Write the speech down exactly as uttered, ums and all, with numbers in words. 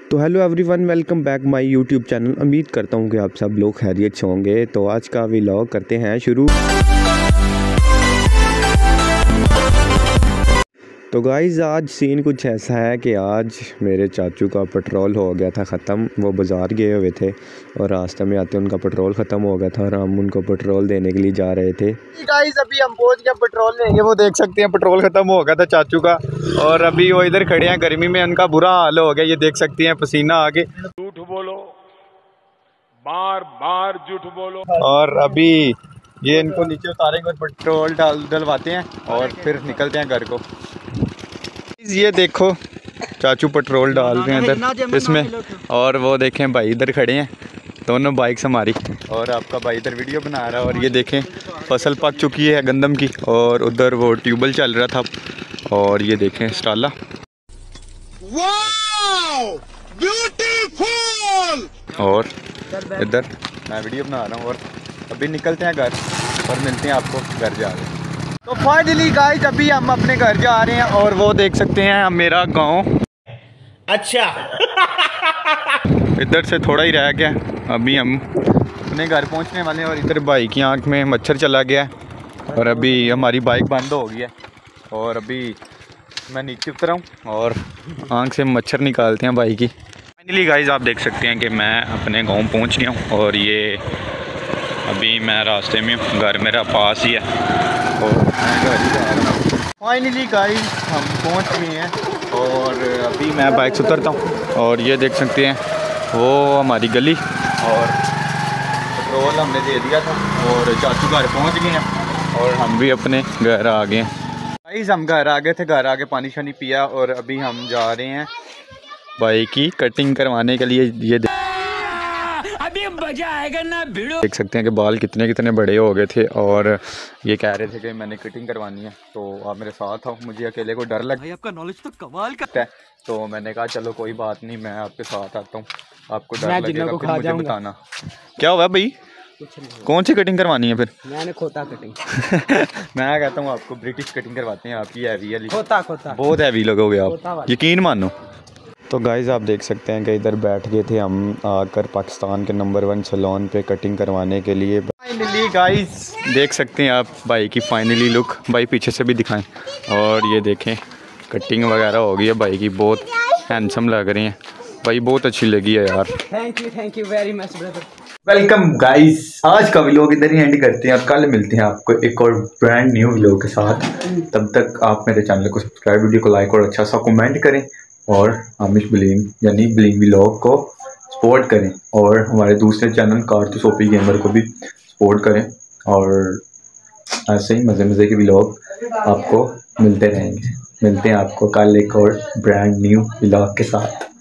तो hello everyone, welcome back my YouTube channel. उम्मीद करता हूँ कि आप सब लोग खैरियत से होंगे। तो आज का व्लॉग करते हैं शुरू। तो गाइज़ आज सीन कुछ ऐसा है कि आज मेरे चाचू का पेट्रोल हो गया था ख़त्म। वो बाज़ार गए हुए थे और रास्ते में आते उनका पेट्रोल ख़त्म हो गया था और हम उनको पेट्रोल देने के लिए जा रहे थे। गाइस अभी हम पहुंच गए पेट्रोल लेंगे। वो देख सकते हैं पेट्रोल ख़त्म हो गया था चाचू का और अभी वो इधर खड़े हैं। गर्मी में उनका बुरा हाल हो गया, ये देख सकते हैं पसीना आके। झूठ बोलो, बार बार झूठ बोलो। और अभी ये इनको नीचे उतारेंगे और पेट्रोल डाल डलवाते हैं और फिर निकलते हैं घर को। ये देखो चाचू पेट्रोल डाल रहे हैं इधर इसमें, और वो देखें भाई इधर खड़े हैं दोनों बाइक्स हमारी, और आपका भाई इधर वीडियो बना रहा है। और ये देखें फसल पक चुकी है गंदम की, और उधर वो ट्यूबवेल चल रहा था। और ये देखें स्टाला, वाओ ब्यूटीफुल। और इधर मैं वीडियो बना रहा हूँ। और अभी निकलते हैं घर और मिलते हैं आपको घर जा रहे हैं। तो फाइनली गाइस अभी हम अपने घर जा रहे हैं और वो देख सकते हैं मेरा गांव। अच्छा इधर से थोड़ा ही रह गया, अभी हम अपने घर पहुंचने वाले हैं। और इधर भाई की आंख में मच्छर चला गया है और अभी हमारी बाइक बंद हो गई है। और अभी मैं नीचे उतरा हूँ और आंख से मच्छर निकालते हैं भाई की। फाइनली गाइस आप देख सकते हैं कि मैं अपने गांव पहुंच गया हूँ और ये अभी मैं रास्ते में हूँ, घर मेरा पास ही है और मैं घर ही जा रहा हूँ। फाइनली गाइस हम पहुंच गए हैं और अभी मैं बाइक से उतरता हूँ। और ये देख सकते हैं वो हमारी गली, और पेट्रोल हमने दे दिया था और चाचू घर पहुंच गए हैं और हम भी अपने घर आ गए हैं। गाइस हम घर आ गए थे, घर आके पानी शानी पिया और अभी हम जा रहे हैं बाइक की कटिंग करवाने के लिए। ये अभी मजा आएगा ना भिड़ो। देख सकते हैं कि बाल कितने कितने बड़े हो गए थे और ये कह रहे थे कि मैंने कटिंग करवानी है, तो आप मेरे साथ आओ। मुझे अकेले को डर लगता है, आपका नॉलेज तो कमाल का है। तो मैंने कहा चलो कोई बात नहीं, मैं आपके साथ आता हूँ, आपको डर लगेगा तो मुझे बताना। क्या हुआ भाई, कौन सी कटिंग करवानी है फिर? मैंने खोता कटिंग मैं कहता हूँ आपको ब्रिटिश कटिंग करवाते हैं, आपकी हैवी वाली। खोता खोता बहुत हैवी लगोगे आप, यकीन मानो। तो गाइज़ आप देख सकते हैं कि इधर बैठ गए थे हम आकर पाकिस्तान के नंबर वन सैलून पे कटिंग करवाने के लिए। फाइनली गाइज़ देख सकते हैं आप भाई की फाइनली लुक। भाई पीछे से भी दिखाएं, और ये देखें कटिंग वगैरह हो गई है भाई की, बहुत हैंडसम लग रही हैं भाई, बहुत अच्छी लगी है यार। Thank you thank you very much brother. Welcome guys, आज का व्लॉग इधर ही एंड करते हैं और कल मिलते हैं आपको एक और ब्रांड न्यू व्लॉग के साथ। तब तक आप मेरे चैनल को सब्सक्राइब, वीडियो को लाइक और अच्छा सा कमेंट करें और आमिश ब्लिंग यानी ब्लिंग व्लॉग को सपोर्ट करें, और हमारे दूसरे चैनल कारतूस ओपी गेमर को भी सपोर्ट करें। और ऐसे ही मज़े मज़े के व्लॉग आपको मिलते रहेंगे। मिलते हैं आपको कल एक और ब्रांड न्यू व्लॉग के साथ।